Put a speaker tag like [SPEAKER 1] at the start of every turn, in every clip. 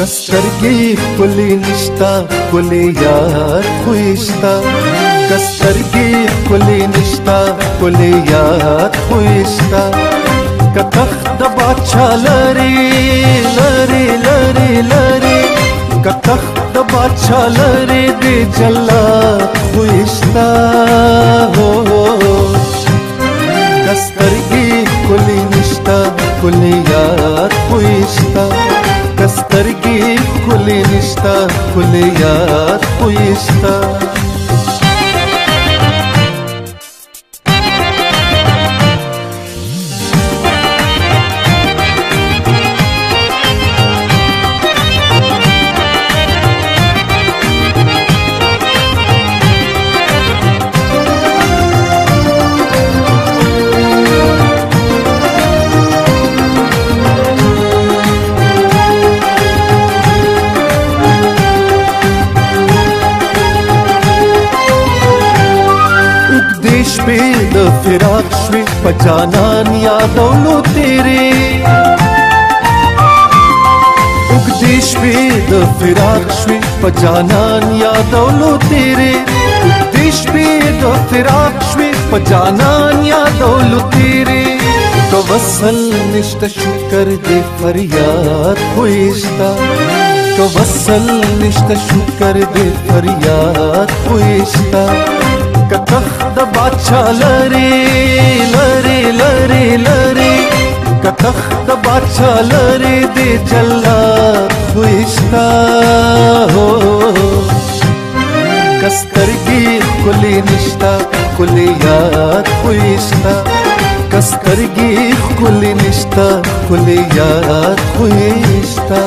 [SPEAKER 1] कस्तरगी खुली निश्ता खुली याद खुइश्ता कस्तरगी खुली निश्ता खुली याद खुइश्ता कतख बादशाह लरी लरी लरी लरी कतख बादशाह लरी दे जल्ला खुइश्ता हो कस्तरगी खुली निश्ता खुली याद खुइश्ता कस्तरगी खुली निश्ता खुली याद खुइश्ता फिराक श्वी पजानान यादों तेरे उगदेश बेद फिराक श्वी पजानान यादों तेरे उगदेश बेद फिराक श्वी पजानान यादों तेरे कवसल निश्त शुक्र दे फरियाद खुइश्ता कवसल निश्त शुक्र दे फरियाद खुइश्ता कतख बादशाह लरी लरी लरी लरी कतख बादशाह लरी दे जल्ला खुइश्ता हो कस्तरगी खुली निश्ता खुली याद खुइश्ता कस्तरगी खुली निश्ता खुली याद खुइश्ता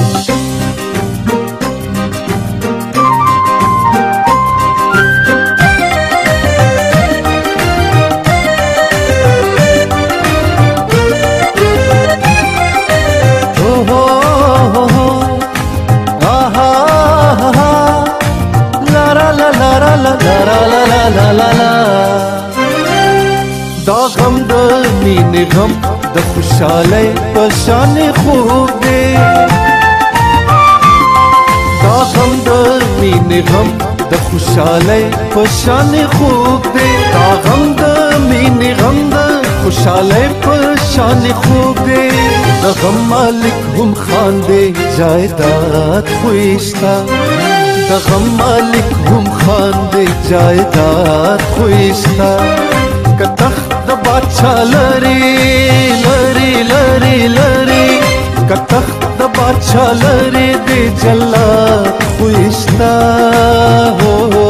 [SPEAKER 1] दा गम द मीने गम द खुशाले पशान खूब दे दा गम द मीने गम द खुशाले पशान खूब दे दा गम द मीने गम द खुशाले पशान खूब दे द गम मालिक हम खान दे जायदाद खुइश्ता द गम मालिक हम खान दे जायदाद खुइश्ता कतख बादशाह लरी लरी लरी लरी कतख बादशाह लरी दे जल्ला खुइश्ता हो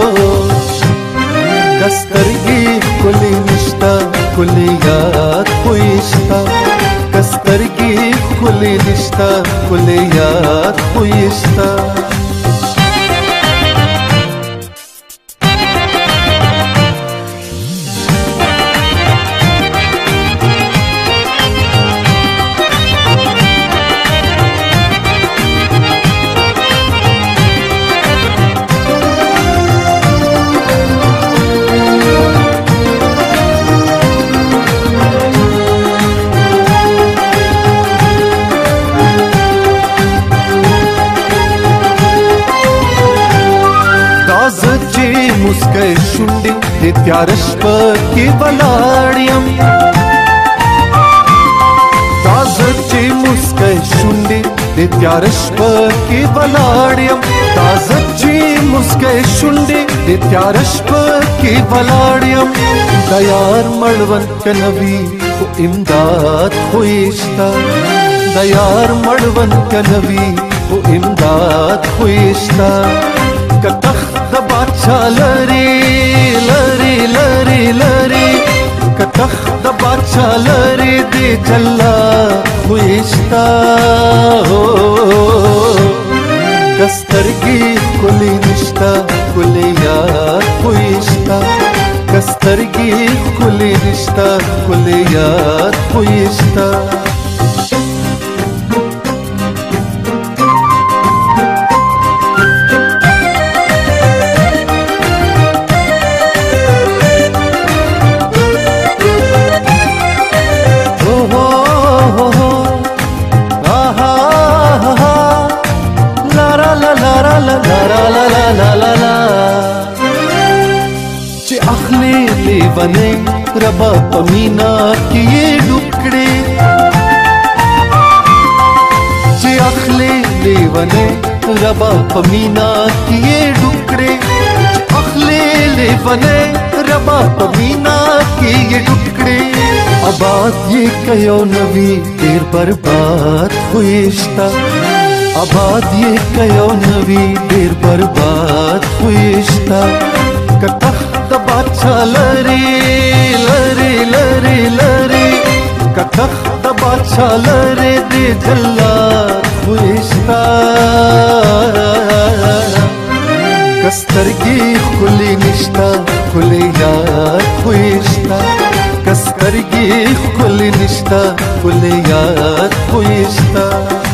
[SPEAKER 1] कस्तरगी खुली निश्ता खुली याद खुइश्ता कस्तरगी खुली निश्ता खुली याद खुइश्ता मुस्कै शुंडी दे त्यारश की बलाड़ियम ताज़ची मुस्कै शुंडी दे त्यारश की बलाड़ियम ताज़ची मुस्कै शुंडी दे त्यारश की बलाड़ियम दयार मड़वन कनवी को इमदाद खुइश्ता दयार मड़वन कनवी को इमदाद खुइश्ता कतख बादशाह लरी लरी लरी लरी कतख बादशाह लरी दे जल्ला खुइश्ता हो कस्तरगी खुली निश्ता खुली याद खुइश्ता कस्तरगी खुली निश्ता खुली याद खुइश्ता اخلي لیونے ربا پمینا کی یہ ڈکڑے چی اخلي لیونے ربا پمینا کی یہ ڈکڑے اخلي لیونے ربا پمینا کی یہ ڈکڑے آباد یہ کیو نوی دیر برباد خویشتا آباد یہ کیو نوی دیر برباد خویشتا کتخت بادشاہ لری لری لری لری کتخت بادشاہ لری دے جلات خویشتا کسترگی کھلی نشتا کھلی یاد خویشتا کسترگی کھلی نشتا کھلی یاد خویشتا